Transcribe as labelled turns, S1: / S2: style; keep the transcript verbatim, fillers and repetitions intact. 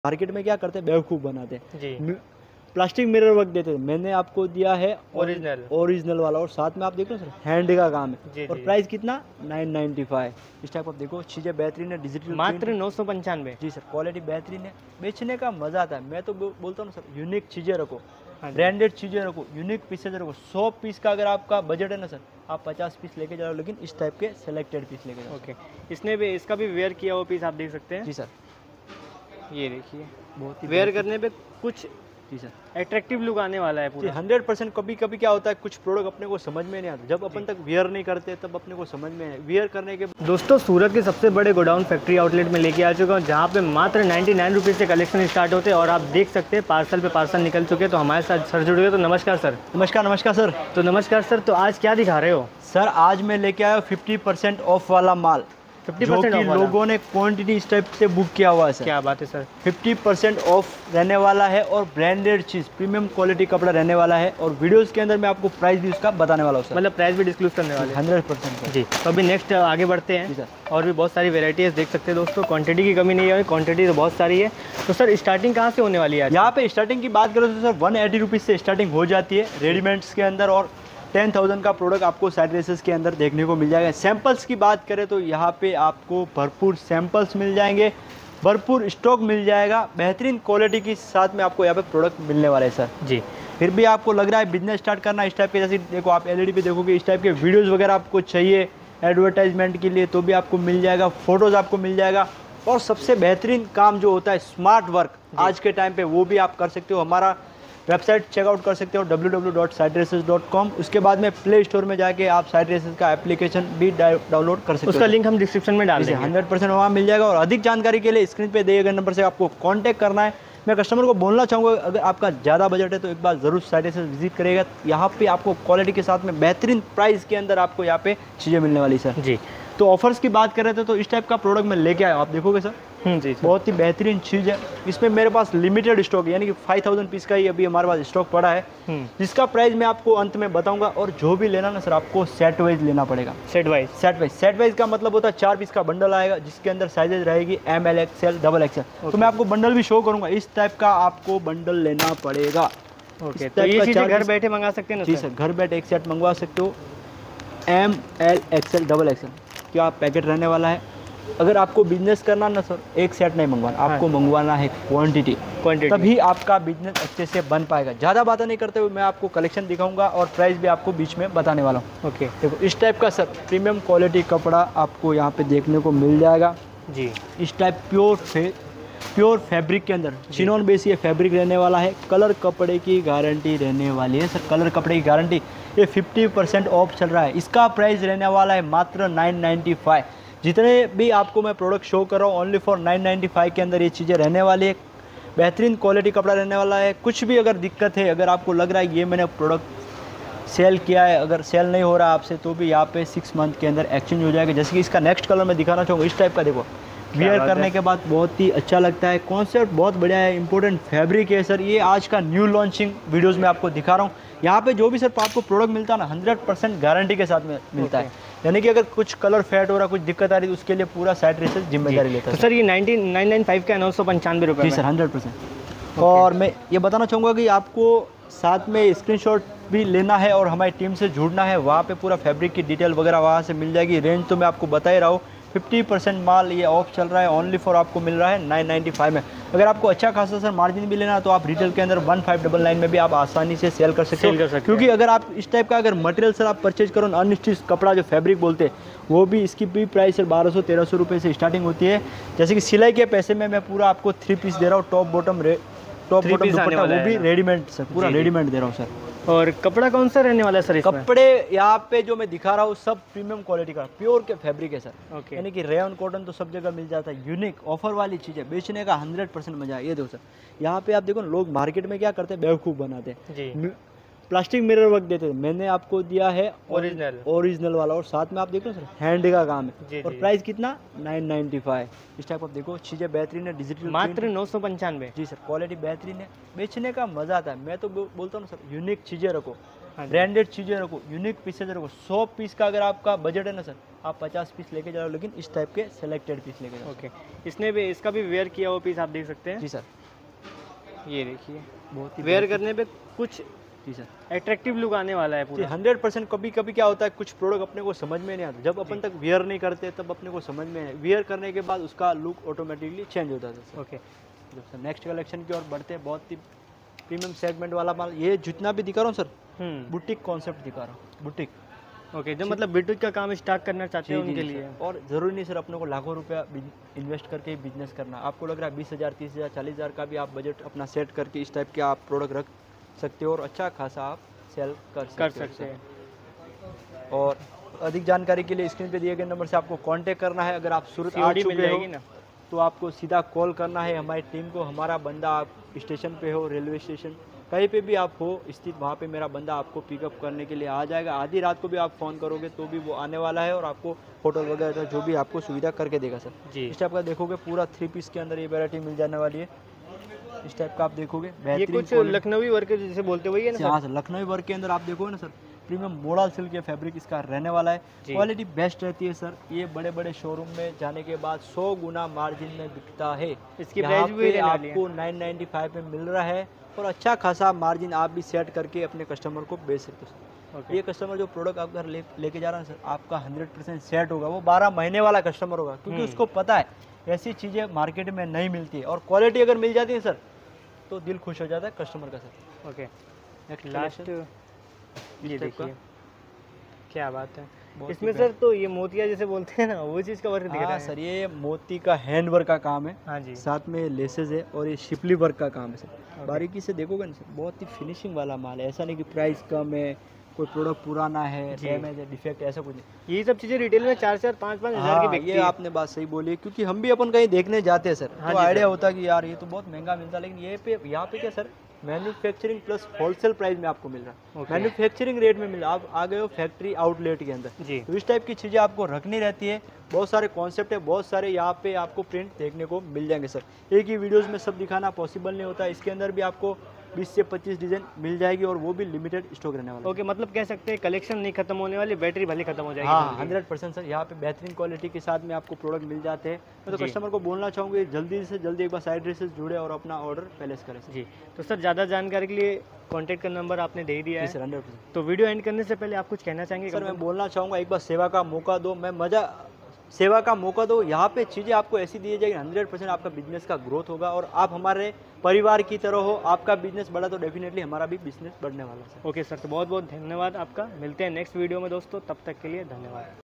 S1: Market में क्या करते हैं, बेवकूफ़ बनाते हैं
S2: जी।
S1: प्लास्टिक मिरर वर्क देते हैं। मैंने आपको दिया है
S2: ओरिजिनल
S1: ओरिजिनल वाला, और साथ में आप देखो सर हैंड का काम है।
S2: जी
S1: और
S2: जी
S1: प्राइस कितना नाइन नाइन्टी फाइव। इस टाइप आप देखो, चीज़ें बेहतरीन है, डिजिटल
S2: मात्र
S1: प्रिंट।
S2: नौ सौ पंचानवे।
S1: जी सर, क्वालिटी बेहतरीन है, बेचने का मज़ा आता है। मैं तो बो- बोलता हूँ ना सर, यूनिक चीज़ें रखो,
S2: हाँ जी।
S1: ब्रांडेड चीज़ें रखो, यूनिक पीसेज रखो। सौ पीस का अगर आपका बजट है ना सर, आप पचास पीस लेके जाओ, लेकिन इस टाइप के सेलेक्टेड पीस लेके जाओ।
S2: ओके, इसने भी इसका भी वेयर किया हुआ पीस आप देख सकते हैं।
S1: जी सर,
S2: ये देखिए,
S1: बहुत ही
S2: वेयर
S1: बेहतरीन।
S2: करने पे कुछ
S1: जी सर,
S2: एट्रैक्टिव लुक आने वाला है
S1: जी
S2: पूरा।
S1: Hundred percent. कभी कभी क्या होता है, कुछ प्रोडक्ट अपने को समझ में नहीं आता, जब अपन तक वियर नहीं करते तब अपने को समझ में नहीं। वियर करने के
S2: दोस्तों, सूरत के सबसे बड़े गोडाउन फैक्ट्री आउटलेट में लेके आ चुका हूँ, जहाँ पे मात्र नाइन्टी नाइन रुपीज़ से कलेक्शन स्टार्ट होते हैं। और आप देख सकते हैं पार्सल पे पार्सल निकल चुके हैं। तो हमारे साथ सर जुड़ गए, तो नमस्कार सर।
S1: नमस्कार नमस्कार सर।
S2: तो नमस्कार सर, तो आज क्या दिखा रहे हो?
S1: सर आज मैं लेके आया फिफ्टी परसेंट ऑफ वाला माल,
S2: फिफ्टी
S1: जो
S2: परसेंट
S1: कि
S2: ऑफ वाला?
S1: लोगों ने क्वांटिटी इस टाइप से बुक किया हुआ है सर।
S2: क्या बात है सर।
S1: फिफ्टी परसेंट ऑफ रहने वाला है, और ब्रांडेड चीज़, प्रीमियम क्वालिटी कपड़ा रहने वाला है। और वीडियोस के अंदर मैं आपको प्राइस भी उसका बताने वाला हूँ सर।
S2: मतलब प्राइस भी डिस्क्लोज करने वाले हैं?
S1: हंड्रेड परसेंट
S2: जी। तो अभी नेक्स्ट आगे बढ़ते
S1: जी
S2: हैं।
S1: सर।
S2: और भी बहुत सारी वेराइटीज़ देख सकते हैं दोस्तों, क्वांटिटी की कमी नहीं है, क्वांटिटी तो बहुत सारी है। तो सर स्टार्टिंग कहाँ से होने वाली है आज?
S1: यहाँ पे स्टार्टिंग की बात करें तो सर वन एटी रुपीज़ से स्टार्टिंग हो जाती है रेडीमेड्स के अंदर, और टेन थाउजेंड का प्रोडक्ट आपको साइड ड्रेसेस के अंदर देखने को मिल जाएगा। सैंपल्स की बात करें तो यहाँ पे आपको भरपूर सैंपल्स मिल जाएंगे, भरपूर स्टॉक मिल जाएगा, बेहतरीन क्वालिटी के साथ में आपको यहाँ पे प्रोडक्ट मिलने वाले हैं सर।
S2: जी।
S1: फिर भी आपको लग रहा है बिजनेस स्टार्ट करना इस टाइप के, जैसे देखो आप एलईडी पे देखोगे, इस टाइप के वीडियोस वगैरह आपको चाहिए एडवर्टाइजमेंट के लिए तो भी आपको मिल जाएगा, फोटोज़ आपको मिल जाएगा। और सबसे बेहतरीन काम जो होता है स्मार्ट वर्क, आज के टाइम पे वो भी आप कर सकते हो। हमारा वेबसाइट चेकआउट कर सकते हो W W W dot side dresses dot com. उसके बाद में प्ले स्टोर में जाके आप साइड ड्रेसेस का एप्लीकेशन भी डाउनलोड कर सकते हो।
S2: उसका लिंक हम डिस्क्रिप्शन में डाल देंगे।
S1: हंड्रेड परसेंट वहाँ मिल जाएगा। और अधिक जानकारी के लिए स्क्रीन पे दिए गए नंबर से आपको कांटेक्ट करना है। मैं कस्टमर को बोलना चाहूँगा, अगर आपका ज़्यादा बजट है तो एक बार ज़रूर साइड ड्रेसेस विजिट करेगा। यहाँ पे आपको क्वालिटी के साथ में बेहतरीन प्राइस के अंदर आपको यहाँ पे चीज़ें मिलने वाली सर।
S2: जी।
S1: तो ऑफर्स की बात करें तो, तो इस टाइप का प्रोडक्ट मैं लेके आया हूँ, आप देखोगे सर।
S2: जी।
S1: बहुत ही बेहतरीन चीज़ है। इसमें मेरे पास लिमिटेड स्टॉक है, यानी कि फाइव थाउजेंड पीस का ही अभी हमारे पास स्टॉक पड़ा है, जिसका प्राइस मैं आपको अंत में बताऊंगा। और जो भी लेना ना सर, आपको सेट वाइज लेना पड़ेगा।
S2: Set wise?
S1: Set wise set wise का मतलब होता है चार पीस का बंडल आएगा, जिसके अंदर साइजेज रहेगी M L XL double XL. तो मैं आपको बंडल भी शो करूंगा, इस टाइप का आपको बंडल लेना पड़ेगा।
S2: ओके, तो ये चीज़ें घर बैठे मंगा सकते हैं ना?
S1: जी सर, घर बैठे एक सेट मंगवा सकते हो, M L XL double XL क्या पैकेट रहने वाला है। अगर आपको बिजनेस करना ना सर, एक सेट नहीं मंगवाना, आपको मंगवाना है क्वांटिटी,
S2: क्वांटिटी,
S1: तभी आपका बिजनेस अच्छे से बन पाएगा। ज़्यादा बातें नहीं करते हुए मैं आपको कलेक्शन दिखाऊंगा और प्राइस भी आपको बीच में बताने वाला हूँ।
S2: ओके,
S1: देखो इस टाइप का सर प्रीमियम क्वालिटी कपड़ा आपको यहाँ पे देखने को मिल जाएगा।
S2: जी। इस
S1: टाइप प्योर फे प्योर फैब्रिक के अंदर चिनोन बेस ये फैब्रिक रहने वाला है। कलर कपड़े की गारंटी रहने वाली है सर, कलर कपड़े की गारंटी। ये फिफ्टी परसेंट ऑफ चल रहा है, इसका प्राइस रहने वाला है मात्र नाइन नाइन्टी फाइव। जितने भी आपको मैं प्रोडक्ट शो कर रहा हूँ, only for nine ninety five के अंदर ये चीज़ें रहने वाली है। बेहतरीन क्वालिटी कपड़ा रहने वाला है। कुछ भी अगर दिक्कत है, अगर आपको लग रहा है ये मैंने प्रोडक्ट सेल किया है, अगर सेल नहीं हो रहा आपसे, तो भी यहाँ पे सिक्स मंथ के अंदर एक्सचेंज हो जाएगा। जैसे कि इसका नेक्स्ट कलर मैं दिखाना चाहूँगा, इस टाइप का देखो, वियर करने के बाद बहुत ही अच्छा लगता है। कॉन्सेप्ट बहुत बढ़िया है, इंपॉर्टेंट फैब्रिक है सर। ये आज का न्यू लॉन्चिंग वीडियोस में आपको दिखा रहा हूँ। यहाँ पे जो भी सर आपको प्रोडक्ट मिलता है ना, हंड्रेड परसेंट गारंटी के साथ में मिलता है। यानी कि अगर कुछ कलर फेड हो रहा, कुछ दिक्कत आ रही है, तो उसके लिए पूरा साइड ड्रेसेस जिम्मेदारी लेता है।
S2: तो सर ये नाइनटीन नाइन नाइन फाइव का नौ सौ पंचानवे रुपये?
S1: जी सर, हंड्रेड परसेंट। और मैं ये बताना चाहूँगा कि आपको साथ में स्क्रीनशॉट भी लेना है और हमारी टीम से जुड़ना है। वहाँ पे पूरा फैब्रिक की डिटेल वगैरह वहाँ से मिल जाएगी। रेंज तो मैं आपको बता ही रहा हूँ, फिफ्टी परसेंट माल ये ऑफ चल रहा है, ओनली फॉर आपको मिल रहा है नाइन नाइन्टी फाइव में। अगर आपको अच्छा खासा सर मार्जिन भी लेना है तो आप रिटेल के अंदर वन फाइव डबल नाइन में भी आप आसानी से सेल कर सकते हो। क्योंकि अगर आप इस टाइप का अगर मटेरियल सर आप परचेज करो, अनस्टिच कपड़ा जो फैब्रिक बोलते हैं, वो भी इसकी भी प्राइस सर बारह सौ तेरह सौ रुपये से स्टार्टिंग होती है। जैसे कि सिलाई के पैसे में मैं पूरा आपको थ्री पीस दे रहा हूँ, टॉप बॉटम रे टॉप बॉटम दुपट्टा, वो भी रेडीमेड सर, पूरा रेडीमेड दे रहा हूँ सर।
S2: और कपड़ा कौन सा रहने वाला है सर इसमें?
S1: कपड़े यहाँ पे जो मैं दिखा रहा हूँ सब प्रीमियम क्वालिटी का प्योर के फैब्रिक है सर।
S2: ओके।
S1: यानी कि रेयन कॉटन तो सब जगह मिल जाता है। यूनिक ऑफर वाली चीज़ है, बेचने का हंड्रेड परसेंट मजा है। ये देखो सर, यहाँ पे आप देखो ना, लोग मार्केट में क्या करते हैं, बेवकूफ़ बनाते हैं, प्लास्टिक मिरर वर्क देते हैं। मैंने आपको दिया है
S2: ओरिजिनल
S1: ओरिजिनल वाला, और साथ में आप देखो सर हैंड का काम है।
S2: जी,
S1: और
S2: जी।
S1: प्राइस कितना नाइन नाइन्टी फाइव। इस टाइप आप देखो, चीज़ें बेहतरीन है, डिजिटल
S2: मात्र नौ सौ पंचानवे।
S1: जी सर, क्वालिटी बेहतरीन है, बेचने का मजा आता है। मैं तो बोलता हूँ सर, यूनिक चीज़ें रखो, ब्रांडेड चीज़ें रखो, यूनिक पीसेज रखो। सौ पीस का अगर आपका बजट है ना सर, आप पचास पीस लेके जाओ, लेकिन इस टाइप के सेलेक्टेड पीस लेके जाओ।
S2: ओके, इसने भी इसका भी वेयर किया हुआ पीस आप देख सकते हैं।
S1: जी सर,
S2: ये देखिए,
S1: बहुत ही
S2: वेयर करने पे कुछ
S1: जी सर,
S2: अट्रैक्टिव लुक आने वाला है
S1: जी
S2: पूरा।
S1: Hundred percent. कभी कभी क्या होता है, कुछ प्रोडक्ट अपने को समझ में नहीं आता, जब अपन तक वियर नहीं करते तब अपने को समझ में नहीं, वियर करने के बाद उसका लुक ऑटोमेटिकली चेंज होता है।
S2: ओके,
S1: जब सर नेक्स्ट कलेक्शन की ओर बढ़ते हैं, बहुत ही प्रीमियम सेगमेंट वाला माल, ये जितना भी दिखा रहा हूँ सर,
S2: हम्म
S1: बुटीक कॉन्सेप्ट दिखा रहा हूँ, बुटीक।
S2: ओके, जो मतलब बिटूट का काम स्टार्ट करना चाहते हैं उनके लिए।
S1: और ज़रूरी नहीं सर अपने को लाखों रुपया इन्वेस्ट करके ही बिजनेस करना। आपको लग रहा है बीस हज़ार तीस हज़ार चालीस हज़ार का भी आप बजट अपना सेट करके इस टाइप के आप प्रोडक्ट रख सकते हो और अच्छा खासा आप सेल कर सकते
S2: कर
S1: हो
S2: सकते हैं।
S1: और अधिक जानकारी के लिए स्क्रीन पे दिए गए नंबर से आपको कांटेक्ट करना है। अगर आप सूरत आ
S2: सीओडी मिल
S1: चुके
S2: जाएगी
S1: हो
S2: ना?
S1: तो आपको सीधा कॉल करना है हमारी टीम को। हमारा बंदा, आप स्टेशन पे हो, रेलवे स्टेशन, कहीं पे भी आप हो स्थित, वहाँ पे मेरा बंदा आपको पिकअप करने के लिए आ जाएगा। आधी रात को भी आप फ़ोन करोगे तो भी वो आने वाला है और आपको होटल वगैरह जो भी आपको सुविधा करके देगा सर।
S2: जी,
S1: इस टाइप का देखोगे पूरा थ्री पीस के अंदर ये वैरायटी मिल जाने वाली है। इस टाइप का आप देखोगे,
S2: ये
S1: बेहतरीन
S2: कुछ
S1: quality-
S2: लखनवी वर्क जैसे बोलते वही है ना
S1: हाँ
S2: सर?
S1: सर, लखनवी वर्क के अंदर आप देखोगे ना सर, प्रीमियम मोडल सिल्क के फैब्रिक इसका रहने वाला है।
S2: जी।
S1: क्वालिटी बेस्ट रहती है सर। ये बड़े बड़े शोरूम में जाने के बाद सौ गुना मार्जिन में बिकता है।
S2: इसकी
S1: यहाँ
S2: प्राइस भी
S1: पे
S2: रहने वाली है।
S1: आपको नाइन नाइन्टी फाइव में मिल रहा है और अच्छा खासा मार्जिन आप भी सेट करके अपने कस्टमर को बेच सकते हो।
S2: ओके,
S1: ये कस्टमर जो प्रोडक्ट आप घर ले लेके जा रहा है सर, आपका हंड्रेड परसेंट सेट होगा। वो बारह महीने वाला कस्टमर होगा, क्योंकि
S2: हम्म।
S1: उसको पता है ऐसी चीज़ें मार्केट में नहीं मिलती है और क्वालिटी अगर मिल जाती है सर तो दिल खुश हो जाता है कस्टमर का सर।
S2: ओके,
S1: नेक्स्ट
S2: लास्ट ये
S1: टाइप का।
S2: देखिए, क्या बात है
S1: बहुत ही
S2: इसमें सर। तो ये मोतिया जैसे बोलते हैं ना, वो चीज़ का वर्क दिख रहा
S1: हाँ
S2: है
S1: सर, ये मोती का हैंड वर्क का काम है,
S2: हाँ जी।
S1: साथ में लेसेस है और ये शिपली वर्क का काम है सर।
S2: ओके।
S1: बारीकी से देखोगे ना सर, बहुत ही फिनिशिंग वाला माल है। ऐसा नहीं कि प्राइस कम है, कोई प्रोडक्ट पुराना है,
S2: जी।
S1: डैमेज है, डिफेक्ट, ऐसा कुछ नहीं।
S2: ये सब चीज़ें रिटेल में चार चार पाँच पाँच हज़ार की
S1: हाँ,
S2: बिकती
S1: ये
S2: है।
S1: आपने बात सही बोली है, क्योंकि हम भी अपन कहीं देखने जाते हैं सर,
S2: हाँ
S1: तो
S2: जी
S1: आइडिया
S2: सर।
S1: होता है कि यार ये तो बहुत महंगा मिलता है, लेकिन ये पे यहाँ पे क्या sir, manufacturing plus wholesale price में आपको मिल रहा है।
S2: ओके।
S1: मैन्युफैक्चरिंग रेट में मिल रहा है, आप आ गए हो फैक्ट्री आउटलेट के अंदर।
S2: जी,
S1: तो इस टाइप की चीज़ें आपको रखनी रहती है। बहुत सारे कॉन्सेप्ट है, बहुत सारे यहाँ पे आपको प्रिंट देखने को मिल जाएंगे सर। एक ही वीडियोस में सब दिखाना पॉसिबल नहीं होता। इसके अंदर भी आपको बीस से पच्चीस डिज़ाइन मिल जाएगी और वो भी लिमिटेड स्टॉक रहने वाला है।
S2: ओके, मतलब कह सकते हैं कलेक्शन नहीं खत्म होने वाली, बैटरी भले खत्म हो जाएगी
S1: हाँ,
S2: उनकी।
S1: Hundred percent sir. यहाँ पे बेहतरीन क्वालिटी के साथ में आपको प्रोडक्ट मिल जाते हैं। मैं तो
S2: जी।
S1: कस्टमर को बोलना चाहूँगी जल्दी से जल्दी एक बार साइड ड्रेसेस जुड़े और अपना ऑर्डर प्लेस करें सर।
S2: जी, तो सर ज़्यादा जानकारी के लिए कॉन्टैक्ट का नंबर आपने दे ही दिया
S1: जी
S2: है।
S1: Sir, hundred percent.
S2: तो वीडियो एंड करने से पहले आप कुछ कहना चाहेंगे?
S1: सर मैं बोलना चाहूँगा, एक बार सेवा का मौका दो, मैं मज़ा सेवा का मौका दो। यहाँ पे चीज़ें आपको ऐसी दी जाएगी, हंड्रेड परसेंट आपका बिजनेस का ग्रोथ होगा और आप हमारे परिवार की तरह हो। आपका बिजनेस बढ़ा तो डेफिनेटली हमारा भी बिजनेस बढ़ने वाला है सर।
S2: ओके सर, तो बहुत बहुत धन्यवाद आपका। मिलते हैं नेक्स्ट वीडियो में दोस्तों, तब तक के लिए धन्यवाद।